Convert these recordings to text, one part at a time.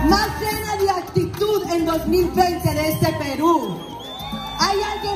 más llena de actitud en 2020 de este Perú. ¿Hay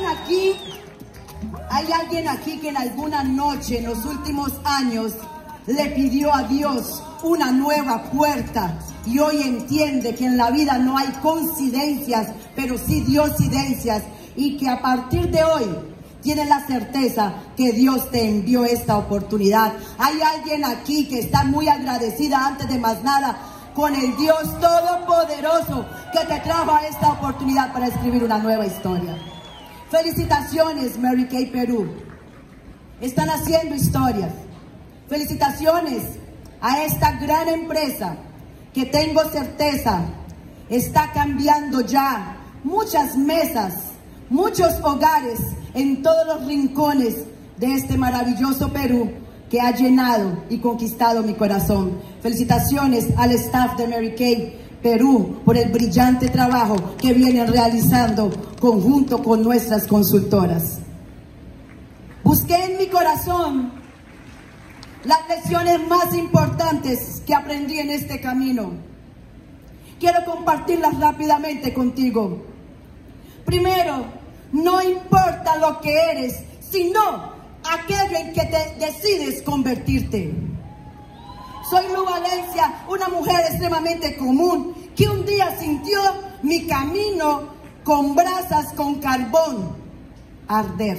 alguien aquí que en alguna noche en los últimos años le pidió a Dios una nueva puerta y hoy entiende que en la vida no hay coincidencias, pero sí diosidencias, y que a partir de hoy tiene la certeza que Dios te envió esta oportunidad? ¿Hay alguien aquí que está muy agradecida antes de más nada con el Dios Todopoderoso que te trajo a esta oportunidad para escribir una nueva historia? Felicitaciones, Mary Kay Perú. Están haciendo historias. Felicitaciones a esta gran empresa que tengo certeza está cambiando ya muchas mesas, muchos hogares en todos los rincones de este maravilloso Perú que ha llenado y conquistado mi corazón. Felicitaciones al staff de Mary Kay Perú por el brillante trabajo que vienen realizando conjunto con nuestras consultoras. Busqué en mi corazón las lecciones más importantes que aprendí en este camino. Quiero compartirlas rápidamente contigo. Primero, no importa lo que eres, sino aquello en que te decides convertirte. Soy Lu Valencia, una mujer extremadamente común que un día sintió mi camino con brasas con carbón arder.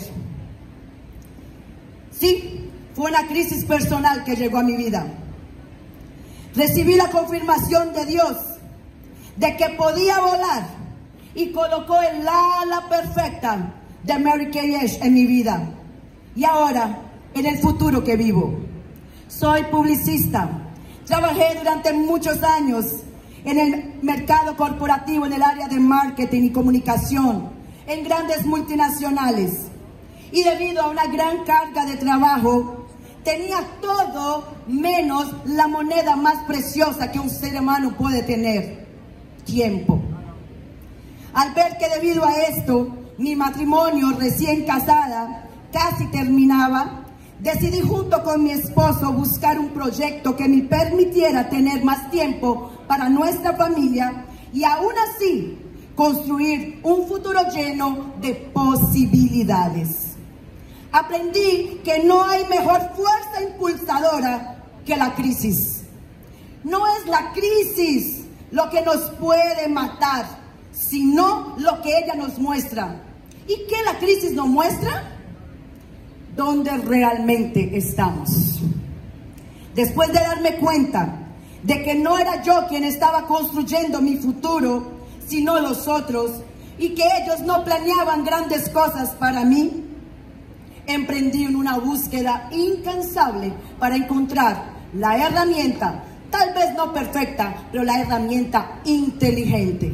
Sí, fue una crisis personal que llegó a mi vida. Recibí la confirmación de Dios de que podía volar y colocó el ala perfecta de Mary Kay Ash en mi vida. Y ahora, en el futuro que vivo. Soy publicista. Trabajé durante muchos años en el mercado corporativo, en el área de marketing y comunicación, en grandes multinacionales. Y debido a una gran carga de trabajo, tenía todo menos la moneda más preciosa que un ser humano puede tener: tiempo. Al ver que debido a esto, mi matrimonio recién casada casi terminaba, decidí junto con mi esposo buscar un proyecto que me permitiera tener más tiempo para nuestra familia y aún así construir un futuro lleno de posibilidades. Aprendí que no hay mejor fuerza impulsadora que la crisis. No es la crisis lo que nos puede matar, sino lo que ella nos muestra. ¿Y qué la crisis nos muestra? ¿Dónde realmente estamos? Después de darme cuenta de que no era yo quien estaba construyendo mi futuro, sino los otros, y que ellos no planeaban grandes cosas para mí, emprendí en una búsqueda incansable para encontrar la herramienta, tal vez no perfecta, pero la herramienta inteligente.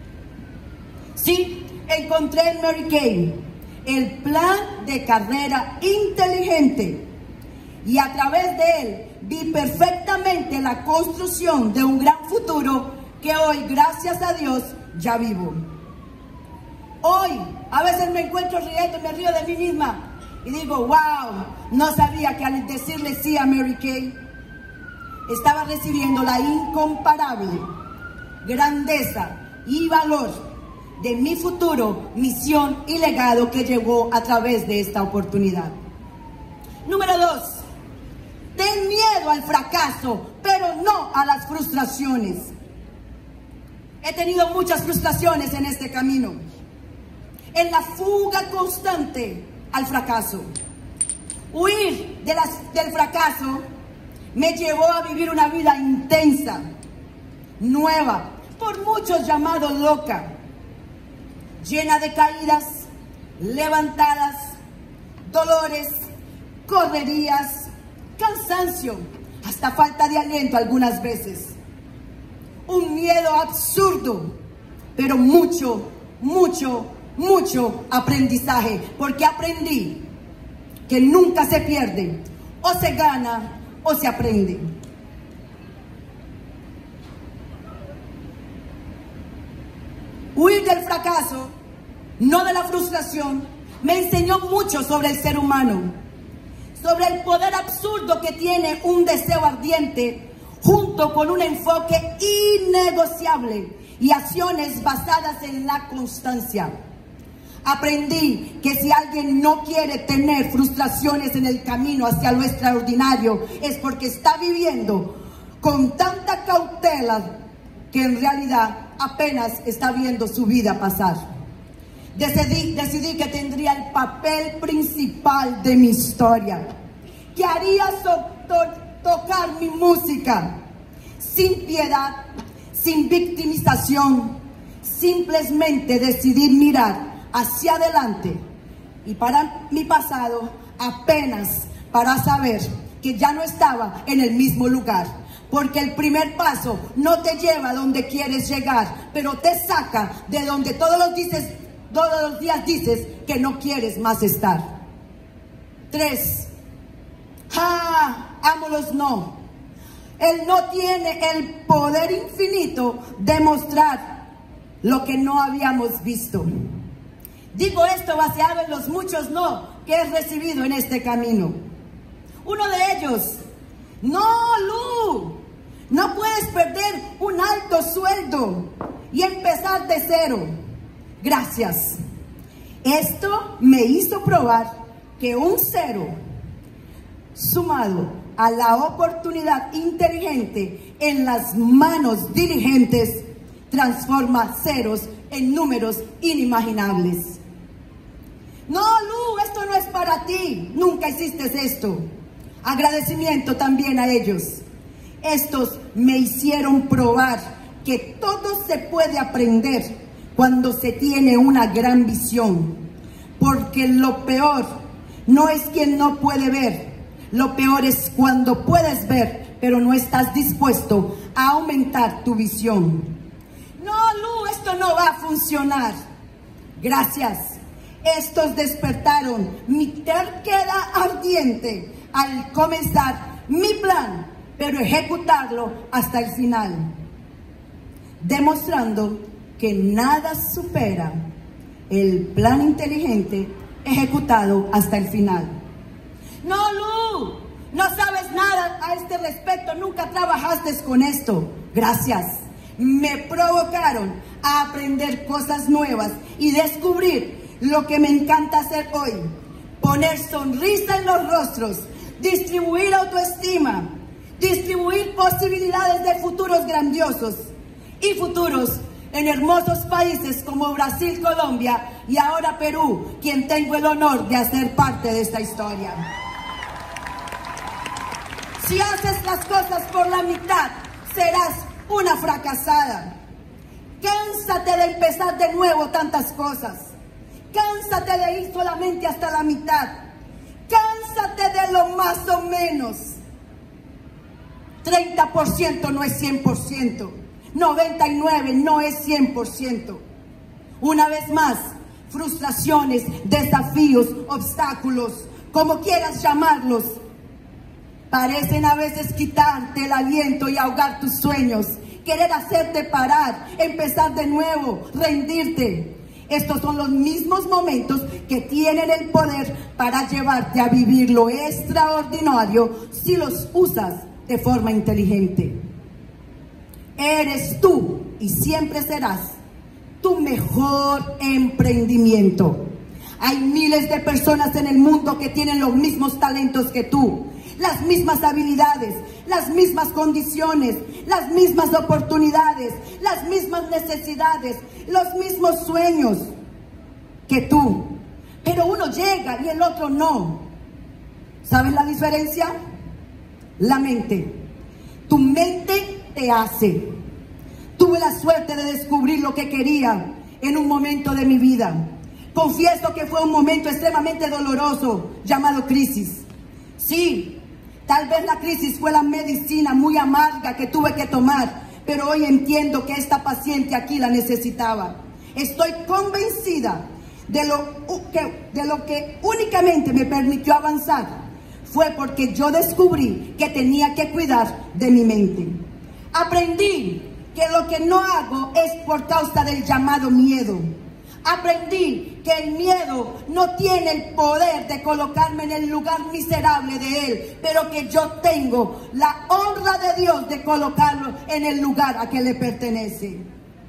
Sí, encontré en Mary Kay el plan de carrera inteligente, y a través de él vi perfectamente la construcción de un gran futuro que hoy, gracias a Dios, ya vivo. Hoy, a veces me encuentro riendo, me río de mí misma y digo, wow, no sabía que al decirle sí a Mary Kay, estaba recibiendo la incomparable grandeza y valor de mi futuro, misión y legado que llegó a través de esta oportunidad. Número 2, ten miedo al fracaso, pero no a las frustraciones. He tenido muchas frustraciones en este camino, en la fuga constante al fracaso. Huir del fracaso me llevó a vivir una vida intensa, nueva, por muchos llamado loca, llena de caídas, levantadas, dolores, correrías, cansancio, hasta falta de aliento algunas veces. Un miedo absurdo, pero mucho aprendizaje, porque aprendí que nunca se pierde, o se gana o se aprende. Huir del fracaso, no de la frustración, me enseñó mucho sobre el ser humano, sobre el poder absurdo que tiene un deseo ardiente, junto con un enfoque innegociable y acciones basadas en la constancia. Aprendí que si alguien no quiere tener frustraciones en el camino hacia lo extraordinario, es porque está viviendo con tanta cautela que en realidad apenas está viendo su vida pasar. Decidí que tendría el papel principal de mi historia, que haría tocar mi música sin piedad, sin victimización. Simplemente decidí mirar hacia adelante y para mi pasado apenas para saber que ya no estaba en el mismo lugar, porque el primer paso no te lleva a donde quieres llegar, pero te saca de donde todos los días dices que no quieres más estar. 3. Ámolos no. Él no tiene el poder infinito de mostrar lo que no habíamos visto. Digo esto basado en los muchos no que he recibido en este camino. Uno de ellos: no, Lu, no puedes perder un alto sueldo y empezar de cero. Gracias. Esto me hizo probar que un cero sumado a la oportunidad inteligente en las manos diligentes transforma ceros en números inimaginables. No, Lu, esto no es para ti. Nunca hiciste esto. Agradecimiento también a ellos. Estos me hicieron probar que todo se puede aprender cuando se tiene una gran visión. Porque lo peor no es quien no puede ver. Lo peor es cuando puedes ver, pero no estás dispuesto a aumentar tu visión. No, Lu, esto no va a funcionar. Gracias. Estos despertaron mi terquedad ardiente al comenzar mi plan, pero ejecutarlo hasta el final, demostrando que nada supera el plan inteligente ejecutado hasta el final. No, Lu, no sabes nada a este respecto, nunca trabajaste con esto. Gracias. Me provocaron a aprender cosas nuevas y descubrir lo que me encanta hacer hoy: poner sonrisa en los rostros, distribuir autoestima, distribuir posibilidades de futuros grandiosos y futuros en hermosos países como Brasil, Colombia y ahora Perú, quien tengo el honor de hacer parte de esta historia. Si haces las cosas por la mitad, serás una fracasada. Cánsate de empezar de nuevo tantas cosas. Cánsate de ir solamente hasta la mitad. Cánsate de lo más o menos. 30% no es 100%. 99% no es 100%. Una vez más, frustraciones, desafíos, obstáculos, como quieras llamarlos, parecen a veces quitarte el aliento y ahogar tus sueños, querer hacerte parar, empezar de nuevo, rendirte. Estos son los mismos momentos que tienen el poder para llevarte a vivir lo extraordinario si los usas de forma inteligente. Eres tú y siempre serás tu mejor emprendimiento. Hay miles de personas en el mundo que tienen los mismos talentos que tú, las mismas habilidades, las mismas condiciones, las mismas oportunidades, las mismas necesidades, los mismos sueños que tú. Pero uno llega y el otro no. ¿Sabes la diferencia? La mente. Tu mente te hace. Tuve la suerte de descubrir lo que quería en un momento de mi vida. Confieso que fue un momento extremadamente doloroso llamado crisis. Sí. Tal vez la crisis fue la medicina muy amarga que tuve que tomar, pero hoy entiendo que esta paciente aquí la necesitaba. Estoy convencida de lo que únicamente me permitió avanzar fue porque yo descubrí que tenía que cuidar de mi mente. Aprendí que lo que no hago es por causa del llamado miedo. Aprendí que el miedo no tiene el poder de colocarme en el lugar miserable de él, pero que yo tengo la honra de Dios de colocarlo en el lugar a que le pertenece.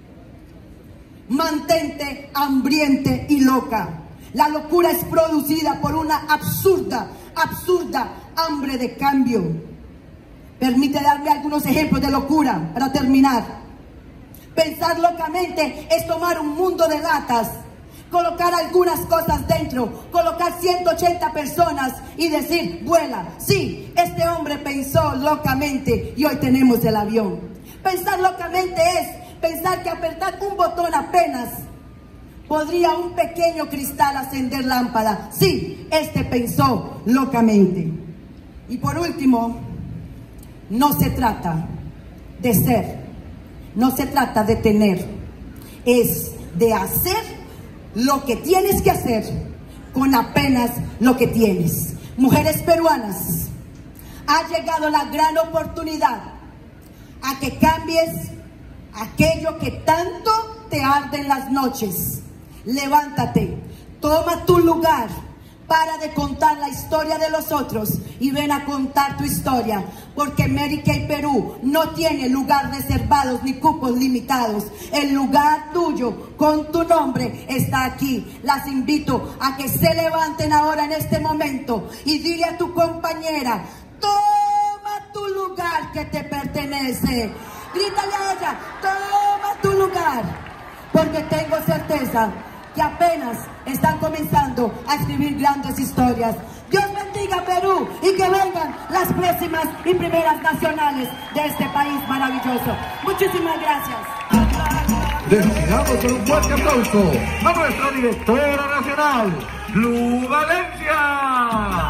Mantente hambriente y loca. La locura es producida por una absurda hambre de cambio. Permite darme algunos ejemplos de locura para terminar. Pensar locamente es tomar un mundo de latas, colocar algunas cosas dentro, colocar 180 personas y decir, vuela. Sí, este hombre pensó locamente y hoy tenemos el avión. Pensar locamente es pensar que apretar un botón apenas podría un pequeño cristal acender lámpara. Sí, este pensó locamente. Y por último, no se trata de ser, no se trata de tener, es de hacer lo que tienes que hacer con apenas lo que tienes. Mujeres peruanas, ha llegado la gran oportunidad a que cambies aquello que tanto te arde en las noches. Levántate, toma tu lugar, para de contar la historia de los otros y ven a contar tu historia, porque Mary Kay Perú no tiene lugar reservados ni cupos limitados. El lugar tuyo con tu nombre está aquí. Las invito a que se levanten ahora en este momento y dile a tu compañera, toma tu lugar que te pertenece. Grítale a ella, toma tu lugar, porque tengo certeza que apenas están comenzando a escribir grandes historias. Dios bendiga Perú y que vengan las próximas y primeras nacionales de este país maravilloso. Muchísimas gracias. Despidamos con un fuerte aplauso a nuestra directora nacional, Lu Valencia.